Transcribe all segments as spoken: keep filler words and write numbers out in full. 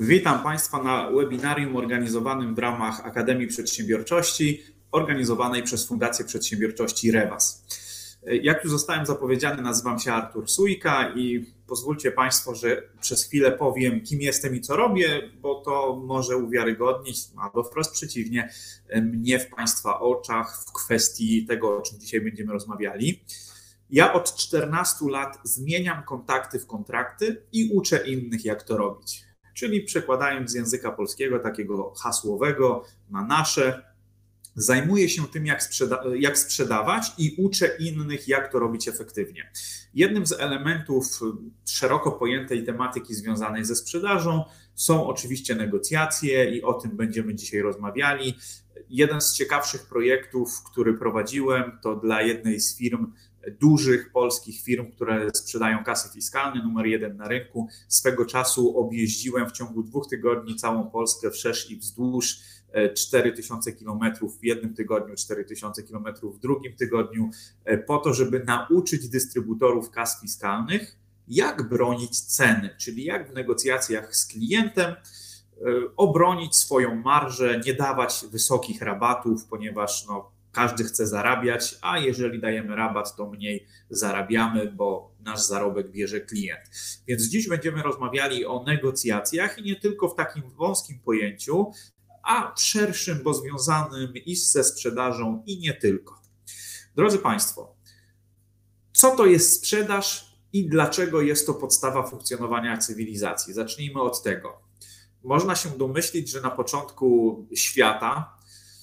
Witam Państwa na webinarium organizowanym w ramach Akademii Przedsiębiorczości, organizowanej przez Fundację Przedsiębiorczości Revas. Jak już zostałem zapowiedziany, nazywam się Artur Sójka i pozwólcie Państwo, że przez chwilę powiem, kim jestem i co robię, bo to może uwiarygodnić, albo wprost przeciwnie, mnie w Państwa oczach w kwestii tego, o czym dzisiaj będziemy rozmawiali. Ja od czternastu lat zmieniam kontakty w kontrakty i uczę innych, jak to robić. Czyli przekładając z języka polskiego, takiego hasłowego na nasze, zajmuję się tym, jak, sprzeda jak sprzedawać i uczę innych, jak to robić efektywnie. Jednym z elementów szeroko pojętej tematyki związanej ze sprzedażą są oczywiście negocjacje i o tym będziemy dzisiaj rozmawiali. Jeden z ciekawszych projektów, który prowadziłem, to dla jednej z firm, dużych polskich firm, które sprzedają kasy fiskalne, numer jeden na rynku. Swego czasu objeździłem w ciągu dwóch tygodni całą Polskę wszerz i wzdłuż, cztery tysiące kilometrów w jednym tygodniu, cztery tysiące kilometrów w drugim tygodniu, po to, żeby nauczyć dystrybutorów kas fiskalnych, jak bronić ceny, czyli jak w negocjacjach z klientem obronić swoją marżę, nie dawać wysokich rabatów, ponieważ no, każdy chce zarabiać, a jeżeli dajemy rabat, to mniej zarabiamy, bo nasz zarobek bierze klient. Więc dziś będziemy rozmawiali o negocjacjach i nie tylko w takim wąskim pojęciu, a szerszym, bo związanym i ze sprzedażą i nie tylko. Drodzy Państwo, co to jest sprzedaż i dlaczego jest to podstawa funkcjonowania cywilizacji? Zacznijmy od tego. Można się domyślić, że na początku świata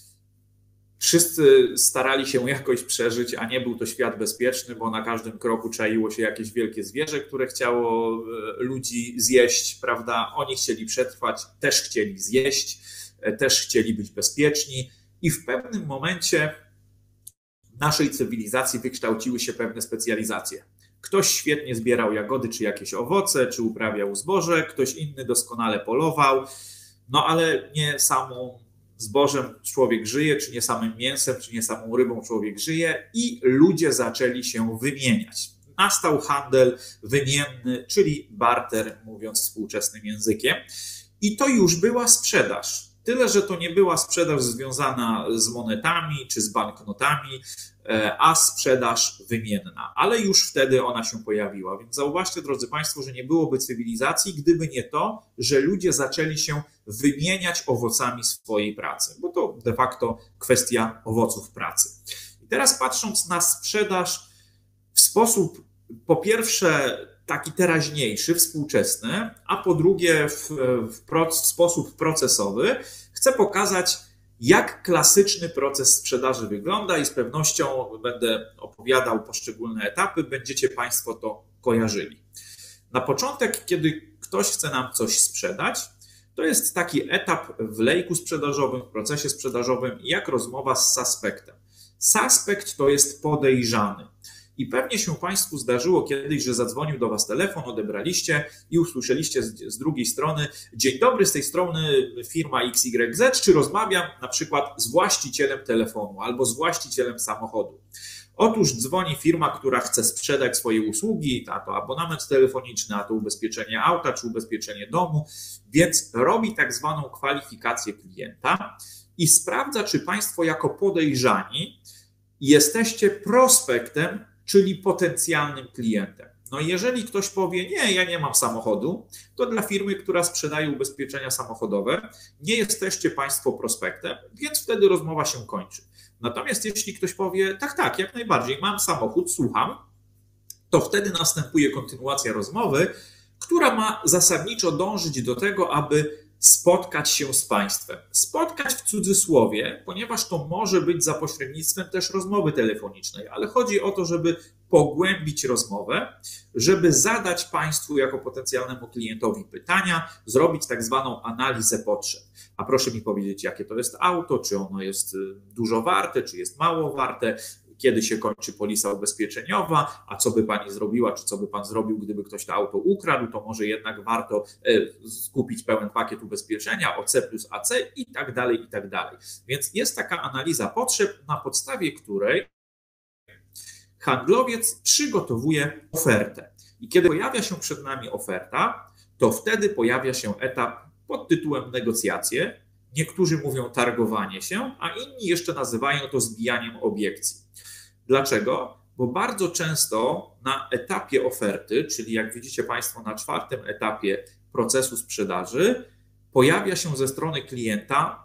wszyscy starali się jakoś przeżyć, a nie był to świat bezpieczny, bo na każdym kroku czaiło się jakieś wielkie zwierzę, które chciało ludzi zjeść, prawda? Oni chcieli przetrwać, też chcieli zjeść, też chcieli być bezpieczni i w pewnym momencie w naszej cywilizacji wykształciły się pewne specjalizacje. Ktoś świetnie zbierał jagody czy jakieś owoce, czy uprawiał zboże, ktoś inny doskonale polował, no ale nie samą zbożem człowiek żyje, czy nie samym mięsem, czy nie samą rybą człowiek żyje i ludzie zaczęli się wymieniać. Nastał handel wymienny, czyli barter, mówiąc współczesnym językiem. I to już była sprzedaż. Tyle, że to nie była sprzedaż związana z monetami czy z banknotami, a sprzedaż wymienna. Ale już wtedy ona się pojawiła. Więc zauważcie, drodzy Państwo, że nie byłoby cywilizacji, gdyby nie to, że ludzie zaczęli się wymieniać owocami swojej pracy, bo to de facto kwestia owoców pracy. I teraz patrząc na sprzedaż w sposób, po pierwsze, taki teraźniejszy, współczesny, a po drugie w, w, pro, w sposób procesowy, chcę pokazać, jak klasyczny proces sprzedaży wygląda i z pewnością będę opowiadał poszczególne etapy, będziecie Państwo to kojarzyli. Na początek, kiedy ktoś chce nam coś sprzedać, to jest taki etap w lejku sprzedażowym, w procesie sprzedażowym, jak rozmowa z suspektem. Suspekt to jest podejrzany. I pewnie się Państwu zdarzyło kiedyś, że zadzwonił do Was telefon, odebraliście i usłyszeliście z, z drugiej strony: dzień dobry, z tej strony firma X Y Z, czy rozmawiam na przykład z właścicielem telefonu albo z właścicielem samochodu. Otóż dzwoni firma, która chce sprzedać swoje usługi, a to abonament telefoniczny, a to ubezpieczenie auta, czy ubezpieczenie domu, więc robi tak zwaną kwalifikację klienta i sprawdza, czy Państwo jako podejrzani jesteście prospektem, czyli potencjalnym klientem. No i jeżeli ktoś powie: nie, ja nie mam samochodu, to dla firmy, która sprzedaje ubezpieczenia samochodowe, nie jesteście Państwo prospektem, więc wtedy rozmowa się kończy. Natomiast jeśli ktoś powie: tak, tak, jak najbardziej, mam samochód, słucham, to wtedy następuje kontynuacja rozmowy, która ma zasadniczo dążyć do tego, aby spotkać się z Państwem. Spotkać w cudzysłowie, ponieważ to może być za pośrednictwem też rozmowy telefonicznej, ale chodzi o to, żeby pogłębić rozmowę, żeby zadać Państwu jako potencjalnemu klientowi pytania, zrobić tak zwaną analizę potrzeb. A proszę mi powiedzieć, jakie to jest auto, czy ono jest dużo warte, czy jest mało warte, kiedy się kończy polisa ubezpieczeniowa, a co by Pani zrobiła, czy co by Pan zrobił, gdyby ktoś to auto ukradł, to może jednak warto skupić pełen pakiet ubezpieczenia, O C plus A C i tak dalej, i tak dalej. Więc jest taka analiza potrzeb, na podstawie której handlowiec przygotowuje ofertę. I kiedy pojawia się przed nami oferta, to wtedy pojawia się etap pod tytułem negocjacje. Niektórzy mówią targowanie się, a inni jeszcze nazywają to zbijaniem obiekcji. Dlaczego? Bo bardzo często na etapie oferty, czyli jak widzicie Państwo na czwartym etapie procesu sprzedaży, pojawia się ze strony klienta: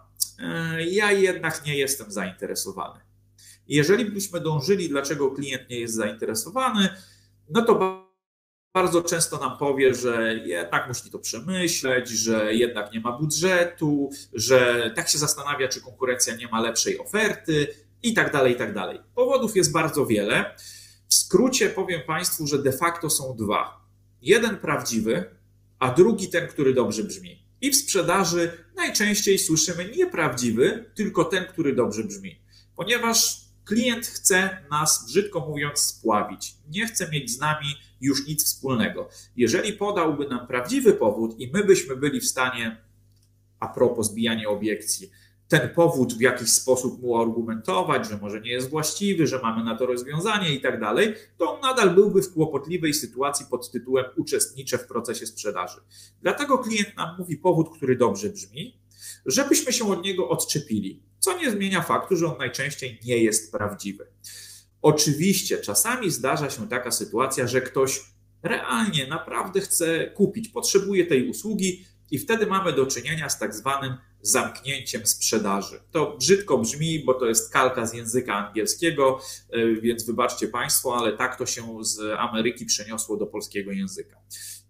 ja jednak nie jestem zainteresowany. Jeżeli byśmy dążyli, dlaczego klient nie jest zainteresowany, no to bardzo często nam powie, że jednak musi to przemyśleć, że jednak nie ma budżetu, że tak się zastanawia, czy konkurencja nie ma lepszej oferty i tak dalej, i tak dalej. Powodów jest bardzo wiele. W skrócie powiem Państwu, że de facto są dwa. Jeden prawdziwy, a drugi ten, który dobrze brzmi. I w sprzedaży najczęściej słyszymy nie prawdziwy, tylko ten, który dobrze brzmi. Ponieważ klient chce nas, brzydko mówiąc, spławić. Nie chce mieć z nami już nic wspólnego. Jeżeli podałby nam prawdziwy powód i my byśmy byli w stanie, a propos zbijania obiekcji, ten powód w jakiś sposób mu argumentować, że może nie jest właściwy, że mamy na to rozwiązanie i tak dalej, to on nadal byłby w kłopotliwej sytuacji pod tytułem uczestniczę w procesie sprzedaży. Dlatego klient nam mówi powód, który dobrze brzmi, żebyśmy się od niego odczepili, co nie zmienia faktu, że on najczęściej nie jest prawdziwy. Oczywiście czasami zdarza się taka sytuacja, że ktoś realnie naprawdę chce kupić, potrzebuje tej usługi i wtedy mamy do czynienia z tak zwanym zamknięciem sprzedaży. To brzydko brzmi, bo to jest kalka z języka angielskiego, więc wybaczcie Państwo, ale tak to się z Ameryki przeniosło do polskiego języka.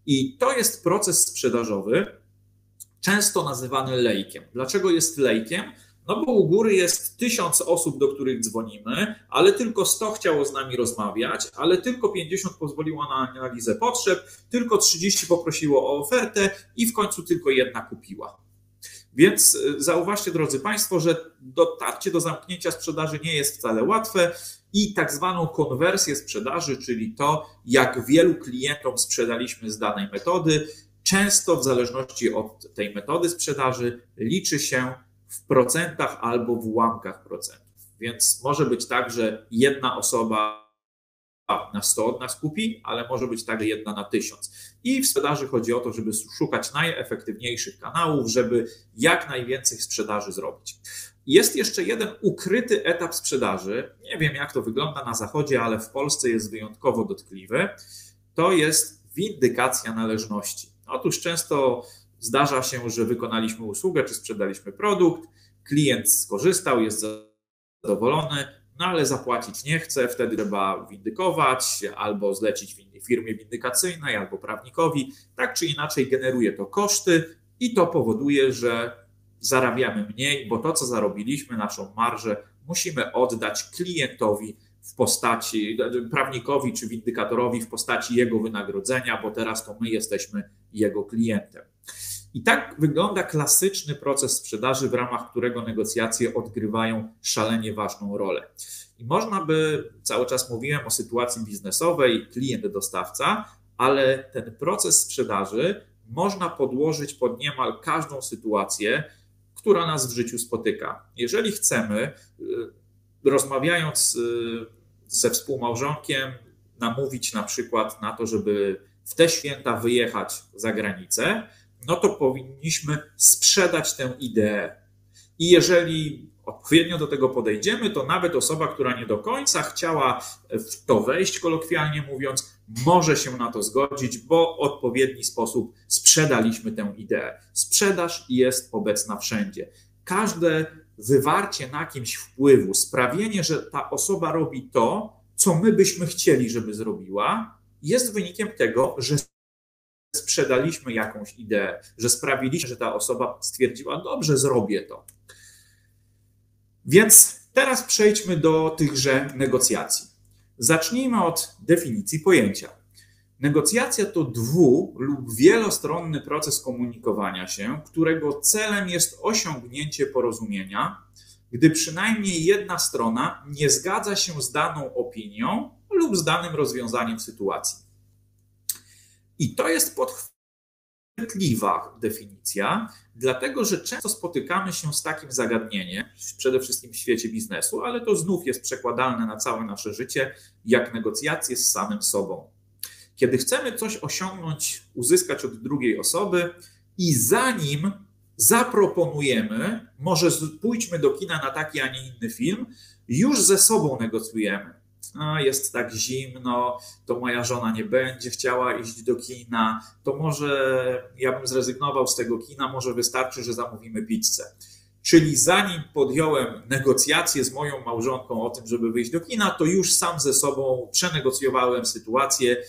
I to jest proces sprzedażowy, często nazywany lejkiem. Dlaczego jest lejkiem? No bo u góry jest tysiąc osób, do których dzwonimy, ale tylko sto chciało z nami rozmawiać, ale tylko pięćdziesiąt pozwoliło na analizę potrzeb, tylko trzydzieści poprosiło o ofertę i w końcu tylko jedna kupiła. Więc zauważcie, drodzy Państwo, że dotarcie do zamknięcia sprzedaży nie jest wcale łatwe i tak zwaną konwersję sprzedaży, czyli to, jak wielu klientom sprzedaliśmy z danej metody, często w zależności od tej metody sprzedaży liczy się w procentach albo w ułamkach procentów. Więc może być tak, że jedna osoba na sto od nas kupi, ale może być tak, że jedna na tysiąc. I w sprzedaży chodzi o to, żeby szukać najefektywniejszych kanałów, żeby jak najwięcej sprzedaży zrobić. Jest jeszcze jeden ukryty etap sprzedaży. Nie wiem, jak to wygląda na zachodzie, ale w Polsce jest wyjątkowo dotkliwy. To jest windykacja należności. Otóż często zdarza się, że wykonaliśmy usługę czy sprzedaliśmy produkt, klient skorzystał, jest zadowolony, no ale zapłacić nie chce, wtedy trzeba windykować albo zlecić firmie windykacyjnej albo prawnikowi. Tak czy inaczej generuje to koszty i to powoduje, że zarabiamy mniej, bo to, co zarobiliśmy, naszą marżę, musimy oddać klientowi w postaci, prawnikowi czy windykatorowi w postaci jego wynagrodzenia, bo teraz to my jesteśmy jego klientem. I tak wygląda klasyczny proces sprzedaży, w ramach którego negocjacje odgrywają szalenie ważną rolę. I można by, cały czas mówiłem o sytuacji biznesowej, klient-dostawca, ale ten proces sprzedaży można podłożyć pod niemal każdą sytuację, która nas w życiu spotyka. Jeżeli chcemy, rozmawiając ze współmałżonkiem, namówić na przykład na to, żeby w te święta wyjechać za granicę, no to powinniśmy sprzedać tę ideę. I jeżeli odpowiednio do tego podejdziemy, to nawet osoba, która nie do końca chciała w to wejść, kolokwialnie mówiąc, może się na to zgodzić, bo w odpowiedni sposób sprzedaliśmy tę ideę. Sprzedaż jest obecna wszędzie. Każde wywarcie na kimś wpływu, sprawienie, że ta osoba robi to, co my byśmy chcieli, żeby zrobiła, jest wynikiem tego, że sprzedaliśmy jakąś ideę, że sprawiliśmy, że ta osoba stwierdziła, dobrze, zrobię to. Więc teraz przejdźmy do tychże negocjacji. Zacznijmy od definicji pojęcia. Negocjacja to dwu- lub wielostronny proces komunikowania się, którego celem jest osiągnięcie porozumienia, gdy przynajmniej jedna strona nie zgadza się z daną opinią lub z danym rozwiązaniem sytuacji. I to jest podchwytliwa definicja, dlatego że często spotykamy się z takim zagadnieniem, przede wszystkim w świecie biznesu, ale to znów jest przekładalne na całe nasze życie, jak negocjacje z samym sobą. Kiedy chcemy coś osiągnąć, uzyskać od drugiej osoby i zanim zaproponujemy, może pójdźmy do kina na taki, a nie inny film, już ze sobą negocjujemy. No, jest tak zimno, to moja żona nie będzie chciała iść do kina, to może ja bym zrezygnował z tego kina, może wystarczy, że zamówimy pizzę. Czyli zanim podjąłem negocjacje z moją małżonką o tym, żeby wyjść do kina, to już sam ze sobą przenegocjowałem sytuację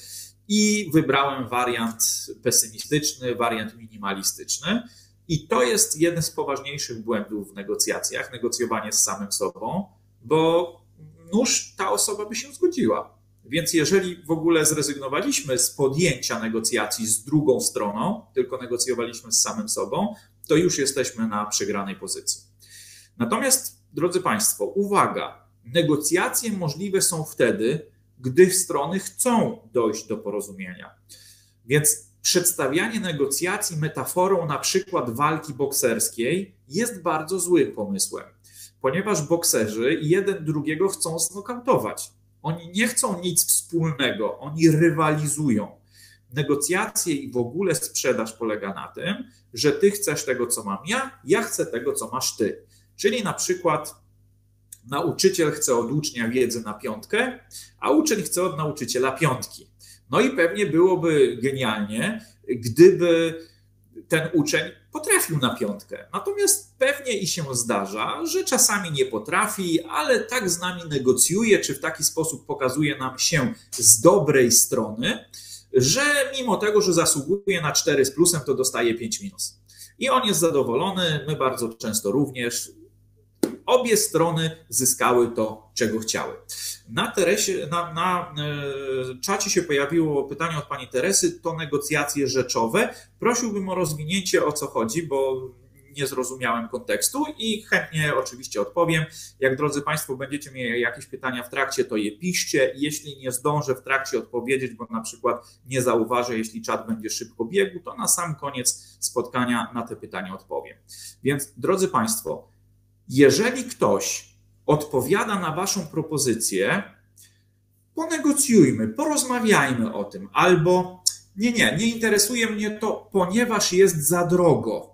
i wybrałem wariant pesymistyczny, wariant minimalistyczny. I to jest jeden z poważniejszych błędów w negocjacjach, negocjowanie z samym sobą, bo nuż ta osoba by się zgodziła. Więc jeżeli w ogóle zrezygnowaliśmy z podjęcia negocjacji z drugą stroną, tylko negocjowaliśmy z samym sobą, to już jesteśmy na przegranej pozycji. Natomiast, drodzy Państwo, uwaga, negocjacje możliwe są wtedy, gdy strony chcą dojść do porozumienia. Więc przedstawianie negocjacji metaforą na przykład walki bokserskiej jest bardzo złym pomysłem, ponieważ bokserzy jeden drugiego chcą znokautować. Oni nie chcą nic wspólnego, oni rywalizują. Negocjacje i w ogóle sprzedaż polega na tym, że ty chcesz tego, co mam ja, ja chcę tego, co masz ty. Czyli na przykład nauczyciel chce od ucznia wiedzy na piątkę, a uczeń chce od nauczyciela piątki. No i pewnie byłoby genialnie, gdyby ten uczeń potrafił na piątkę. Natomiast pewnie i się zdarza, że czasami nie potrafi, ale tak z nami negocjuje, czy w taki sposób pokazuje nam się z dobrej strony, że mimo tego, że zasługuje na cztery z plusem, to dostaje pięć minus. I on jest zadowolony, my bardzo często również. Obie strony zyskały to, czego chciały. Na, Teresie, na, na e, czacie się pojawiło pytanie od pani Teresy, to negocjacje rzeczowe. Prosiłbym o rozwinięcie, o co chodzi, bo nie zrozumiałem kontekstu i chętnie oczywiście odpowiem. Jak, drodzy Państwo, będziecie mieli jakieś pytania w trakcie, to je piszcie. Jeśli nie zdążę w trakcie odpowiedzieć, bo na przykład nie zauważę, jeśli czat będzie szybko biegł, to na sam koniec spotkania na te pytania odpowiem. Więc, drodzy Państwo, jeżeli ktoś odpowiada na waszą propozycję, ponegocjujmy, porozmawiajmy o tym, albo nie, nie, nie interesuje mnie to, ponieważ jest za drogo.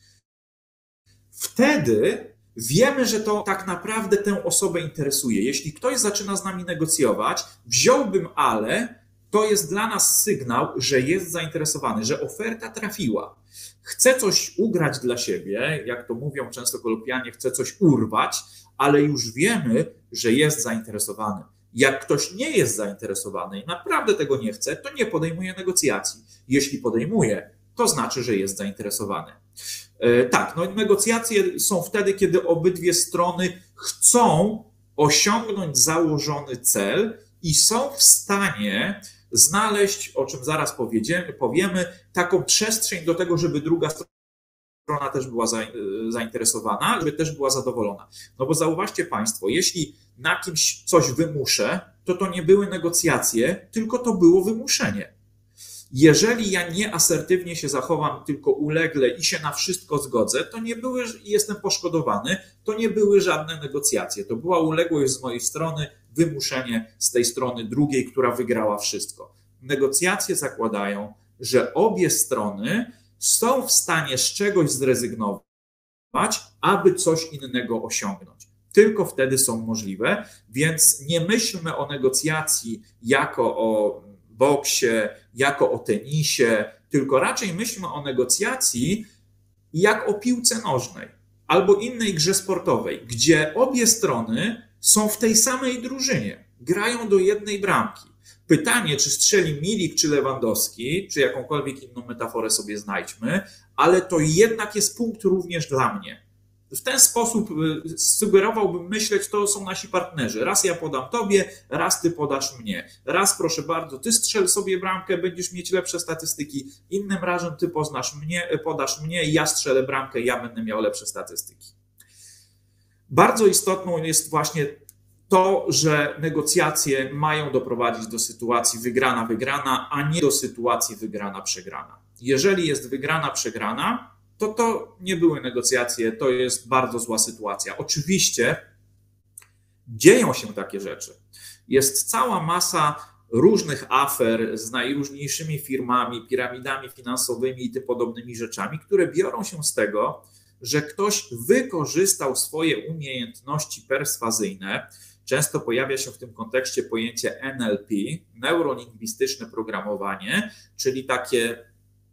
Wtedy wiemy, że to tak naprawdę tę osobę interesuje. Jeśli ktoś zaczyna z nami negocjować, wziąłbym ale, to jest dla nas sygnał, że jest zainteresowany, że oferta trafiła. Chce coś ugrać dla siebie, jak to mówią często kolokwialnie, chce coś urwać, ale już wiemy, że jest zainteresowany. Jak ktoś nie jest zainteresowany i naprawdę tego nie chce, to nie podejmuje negocjacji. Jeśli podejmuje, to znaczy, że jest zainteresowany. Tak, no negocjacje są wtedy, kiedy obydwie strony chcą osiągnąć założony cel i są w stanie znaleźć, o czym zaraz powiemy, taką przestrzeń do tego, żeby druga strona też była zainteresowana, żeby też była zadowolona. No bo zauważcie Państwo, jeśli na kimś coś wymuszę, to to nie były negocjacje, tylko to było wymuszenie. Jeżeli ja nieasertywnie się zachowam, tylko ulegle i się na wszystko zgodzę, to nie były, jestem poszkodowany, to nie były żadne negocjacje. To była uległość z mojej strony, wymuszenie z tej strony drugiej, która wygrała wszystko. Negocjacje zakładają, że obie strony są w stanie z czegoś zrezygnować, aby coś innego osiągnąć. Tylko wtedy są możliwe, więc nie myślmy o negocjacji jako o boksie, jako o tenisie, tylko raczej myślmy o negocjacji jak o piłce nożnej albo innej grze sportowej, gdzie obie strony są w tej samej drużynie, grają do jednej bramki. Pytanie, czy strzeli Milik, czy Lewandowski, czy jakąkolwiek inną metaforę sobie znajdźmy, ale to jednak jest punkt również dla mnie. W ten sposób sugerowałbym myśleć, to są nasi partnerzy. Raz ja podam tobie, raz ty podasz mnie. Raz proszę bardzo, ty strzel sobie bramkę, będziesz mieć lepsze statystyki. Innym razem ty poznasz mnie, podasz mnie, ja strzelę bramkę, ja będę miał lepsze statystyki. Bardzo istotną jest właśnie to, że negocjacje mają doprowadzić do sytuacji wygrana-wygrana, a nie do sytuacji wygrana-przegrana. Jeżeli jest wygrana-przegrana, to to nie były negocjacje, to jest bardzo zła sytuacja. Oczywiście dzieją się takie rzeczy. Jest cała masa różnych afer z najróżniejszymi firmami, piramidami finansowymi i tym podobnymi rzeczami, które biorą się z tego, że ktoś wykorzystał swoje umiejętności perswazyjne. Często pojawia się w tym kontekście pojęcie N L P, neurolingwistyczne programowanie, czyli takie,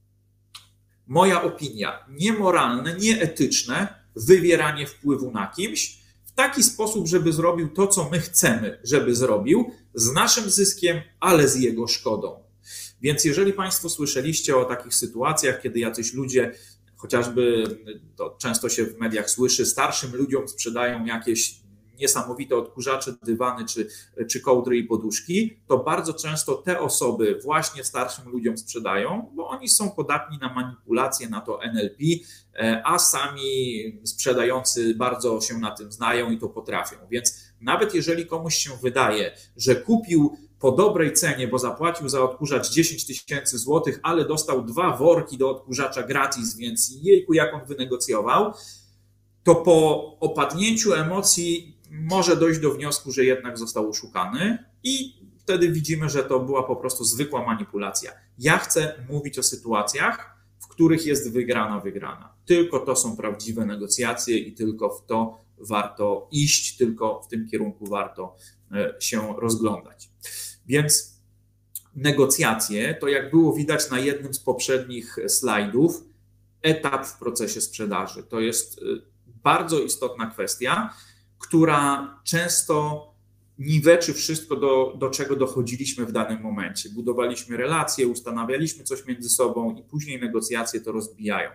moja opinia, niemoralne, nieetyczne wywieranie wpływu na kimś w taki sposób, żeby zrobił to, co my chcemy, żeby zrobił, z naszym zyskiem, ale z jego szkodą. Więc jeżeli Państwo słyszeliście o takich sytuacjach, kiedy jacyś ludzie, chociażby to często się w mediach słyszy, starszym ludziom sprzedają jakieś niesamowite odkurzacze, dywany czy, czy kołdry i poduszki, to bardzo często te osoby właśnie starszym ludziom sprzedają, bo oni są podatni na manipulacje, na to N L P, a sami sprzedający bardzo się na tym znają i to potrafią. Więc nawet jeżeli komuś się wydaje, że kupił po dobrej cenie, bo zapłacił za odkurzacz dziesięć tysięcy złotych, ale dostał dwa worki do odkurzacza gratis, więc jejku, jak on wynegocjował, to po opadnięciu emocji może dojść do wniosku, że jednak został oszukany i wtedy widzimy, że to była po prostu zwykła manipulacja. Ja chcę mówić o sytuacjach, w których jest wygrana, wygrana. Tylko to są prawdziwe negocjacje i tylko w to warto iść, tylko w tym kierunku warto się rozglądać. Więc negocjacje, to jak było widać na jednym z poprzednich slajdów, etap w procesie sprzedaży. To jest bardzo istotna kwestia, która często niweczy wszystko, do, do czego dochodziliśmy w danym momencie. Budowaliśmy relacje, ustanawialiśmy coś między sobą i później negocjacje to rozbijają.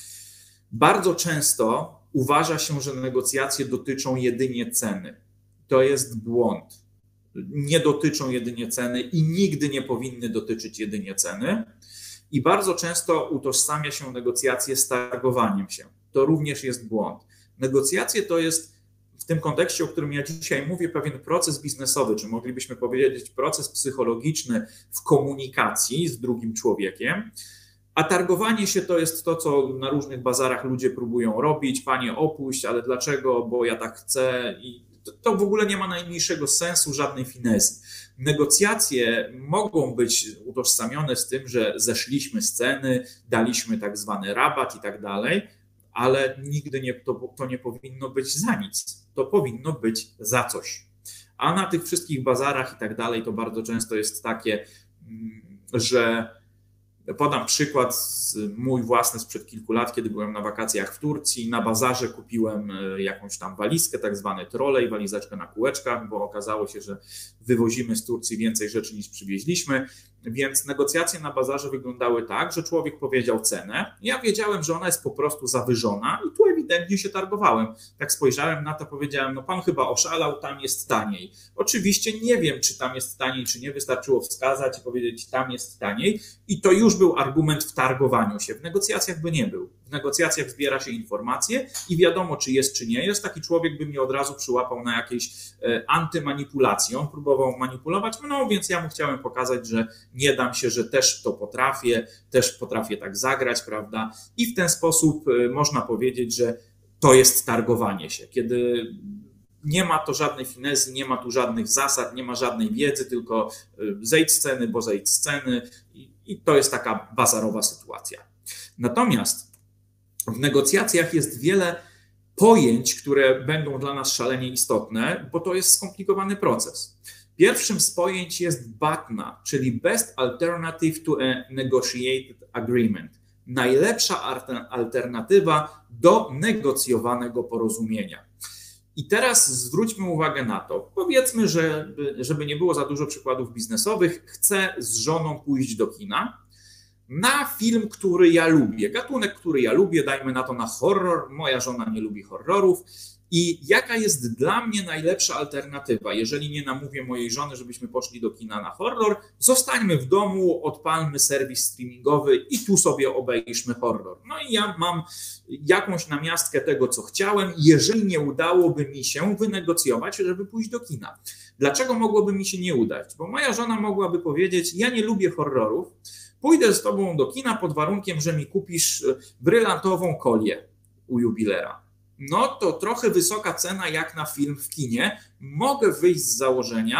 Bardzo często uważa się, że negocjacje dotyczą jedynie ceny. To jest błąd. Nie dotyczą jedynie ceny i nigdy nie powinny dotyczyć jedynie ceny. I bardzo często utożsamia się negocjacje z targowaniem się. To również jest błąd. Negocjacje to jest w tym kontekście, o którym ja dzisiaj mówię, pewien proces biznesowy, czy moglibyśmy powiedzieć proces psychologiczny w komunikacji z drugim człowiekiem, a targowanie się to jest to, co na różnych bazarach ludzie próbują robić. Panie, opuść, ale dlaczego? Bo ja tak chcę i to, to w ogóle nie ma najmniejszego sensu, żadnej finezji. Negocjacje mogą być utożsamione z tym, że zeszliśmy z ceny, daliśmy tak zwany rabat i tak dalej, ale nigdy nie, to, to nie powinno być za nic. To powinno być za coś. A na tych wszystkich bazarach i tak dalej to bardzo często jest takie, że podam przykład mój własny sprzed kilku lat, kiedy byłem na wakacjach w Turcji. Na bazarze kupiłem jakąś tam walizkę, tak zwany trolej, walizeczkę na kółeczkach, bo okazało się, że wywozimy z Turcji więcej rzeczy niż przywieźliśmy. Więc negocjacje na bazarze wyglądały tak, że człowiek powiedział cenę. Ja wiedziałem, że ona jest po prostu zawyżona i tu ewidentnie się targowałem. Tak spojrzałem na to, powiedziałem, no pan chyba oszalał, tam jest taniej. Oczywiście nie wiem, czy tam jest taniej, czy nie. Wystarczyło wskazać i powiedzieć, tam jest taniej. I to już był argument w targowaniu się. W negocjacjach by nie był. W negocjacjach zbiera się informacje i wiadomo, czy jest, czy nie jest. Taki człowiek by mnie od razu przyłapał na jakiejś antymanipulacji. On próbował manipulować, no więc ja mu chciałem pokazać, że nie dam się, że też to potrafię, też potrafię tak zagrać, prawda? I w ten sposób można powiedzieć, że to jest targowanie się, kiedy nie ma to żadnej finezji, nie ma tu żadnych zasad, nie ma żadnej wiedzy, tylko zejdź z ceny, bo zejdź z ceny i to jest taka bazarowa sytuacja. Natomiast w negocjacjach jest wiele pojęć, które będą dla nas szalenie istotne, bo to jest skomplikowany proces. Pierwszym z pojęć jest B A T N A, czyli Best Alternative to a Negotiated Agreement. Najlepsza alternatywa do negocjowanego porozumienia. I teraz zwróćmy uwagę na to. Powiedzmy, że żeby nie było za dużo przykładów biznesowych, chcę z żoną pójść do kina na film, który ja lubię. Gatunek, który ja lubię, dajmy na to na horror. Moja żona nie lubi horrorów. I jaka jest dla mnie najlepsza alternatywa? Jeżeli nie namówię mojej żony, żebyśmy poszli do kina na horror, zostańmy w domu, odpalmy serwis streamingowy i tu sobie obejrzmy horror. No i ja mam jakąś namiastkę tego, co chciałem, jeżeli nie udałoby mi się wynegocjować, żeby pójść do kina. Dlaczego mogłoby mi się nie udać? Bo moja żona mogłaby powiedzieć, ja nie lubię horrorów, pójdę z tobą do kina pod warunkiem, że mi kupisz brylantową kolię u jubilera. No to trochę wysoka cena jak na film w kinie. Mogę wyjść z założenia,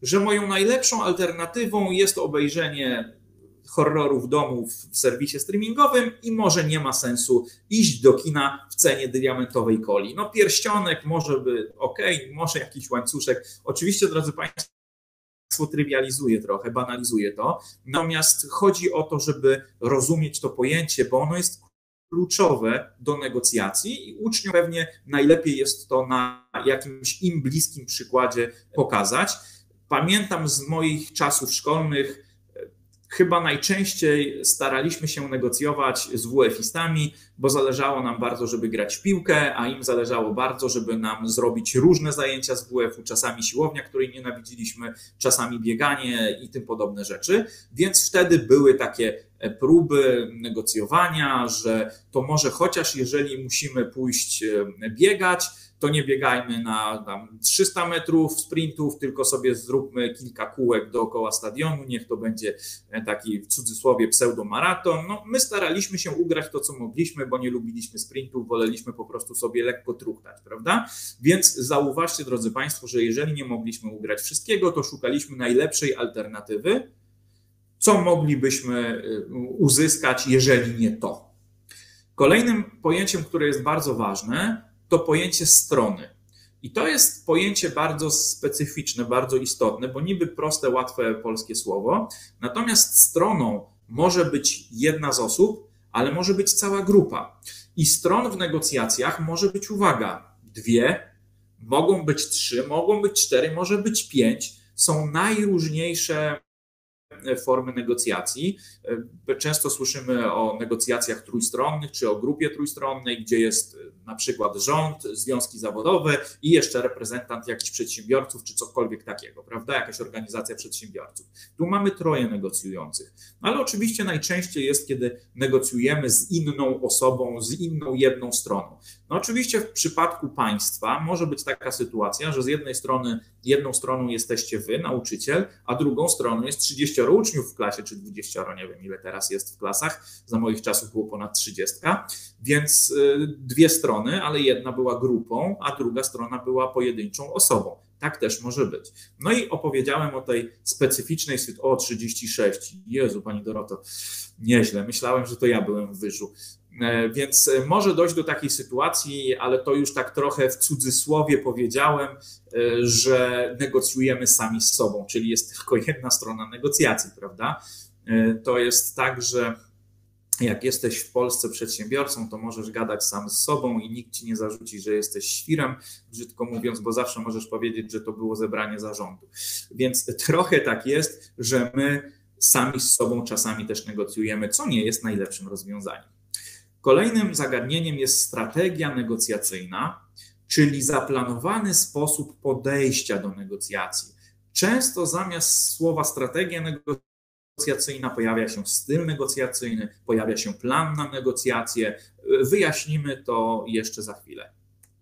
że moją najlepszą alternatywą jest obejrzenie horrorów domów w serwisie streamingowym i może nie ma sensu iść do kina w cenie diamentowej coli. No pierścionek może by, okej, okay, może jakiś łańcuszek. Oczywiście, drodzy Państwo, trywializuje trochę, banalizuje to, natomiast chodzi o to, żeby rozumieć to pojęcie, bo ono jest kluczowe do negocjacji i uczniom pewnie najlepiej jest to na jakimś im bliskim przykładzie pokazać. Pamiętam z moich czasów szkolnych, chyba najczęściej staraliśmy się negocjować z W F-istami, bo zależało nam bardzo, żeby grać w piłkę, a im zależało bardzo, żeby nam zrobić różne zajęcia z W F-u, czasami siłownia, której nienawidziliśmy, czasami bieganie i tym podobne rzeczy. Więc wtedy były takie próby negocjowania, że to może chociaż jeżeli musimy pójść biegać, to nie biegajmy na tam trzysta metrów sprintów, tylko sobie zróbmy kilka kółek dookoła stadionu, niech to będzie taki w cudzysłowie pseudomaraton. No, my staraliśmy się ugrać to, co mogliśmy, bo nie lubiliśmy sprintów, woleliśmy po prostu sobie lekko truchtać, prawda? Więc zauważcie, drodzy Państwo, że jeżeli nie mogliśmy ugrać wszystkiego, to szukaliśmy najlepszej alternatywy, co moglibyśmy uzyskać, jeżeli nie to. Kolejnym pojęciem, które jest bardzo ważne, to pojęcie strony. I to jest pojęcie bardzo specyficzne, bardzo istotne, bo niby proste, łatwe polskie słowo, natomiast stroną może być jedna z osób, ale może być cała grupa. I stron w negocjacjach może być, uwaga, dwie, mogą być trzy, mogą być cztery, może być pięć. Są najróżniejsze formy negocjacji. Często słyszymy o negocjacjach trójstronnych, czy o grupie trójstronnej, gdzie jest na przykład rząd, związki zawodowe i jeszcze reprezentant jakichś przedsiębiorców, czy cokolwiek takiego, prawda? Jakaś organizacja przedsiębiorców. Tu mamy troje negocjujących. Ale oczywiście najczęściej jest, kiedy negocjujemy z inną osobą, z inną jedną stroną. No oczywiście w przypadku państwa może być taka sytuacja, że z jednej strony jedną stroną jesteście wy, nauczyciel, a drugą stroną jest trzydzieści uczniów w klasie, czy dwadzieścia, nie wiem ile teraz jest w klasach, za moich czasów było ponad trzydzieści, więc dwie strony, ale jedna była grupą, a druga strona była pojedynczą osobą. Tak też może być. No i opowiedziałem o tej specyficznej sytuacji. O, trzydzieści sześć. Jezu, pani Doroto, nieźle. Myślałem, że to ja byłem w wyżu. Więc może dojść do takiej sytuacji, ale to już tak trochę w cudzysłowie powiedziałem, że negocjujemy sami z sobą, czyli jest tylko jedna strona negocjacji, prawda? To jest tak, że jak jesteś w Polsce przedsiębiorcą, to możesz gadać sam z sobą i nikt ci nie zarzuci, że jesteś świrem, brzydko mówiąc, bo zawsze możesz powiedzieć, że to było zebranie zarządu. Więc trochę tak jest, że my sami z sobą czasami też negocjujemy, co nie jest najlepszym rozwiązaniem. Kolejnym zagadnieniem jest strategia negocjacyjna, czyli zaplanowany sposób podejścia do negocjacji. Często zamiast słowa strategia negocjacyjna pojawia się styl negocjacyjny, pojawia się plan na negocjacje. Wyjaśnimy to jeszcze za chwilę.